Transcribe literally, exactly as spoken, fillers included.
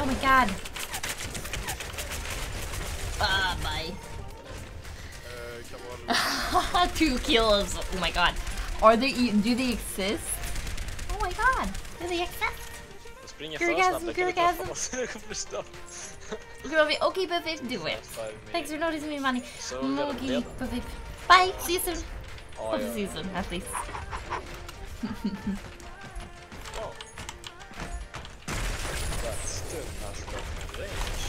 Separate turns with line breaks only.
my god. Ah, bye.
Uh,
Two kills. Oh my god. Are they? e- Do they exist? Oh my god. Do they exist?
Jag springer
Gurgasm,
för snabbt. Jag kan inte
gurgasm.
träffa någon. Jag kommer bli störd.
Okej, okay, Buffy, do it. Thanks for noticing me, money.
So
Okay, Buffy. Bye. See you soon.
Oh,
Hope
yeah.
to see you soon, at least.
Wow. That still has got range.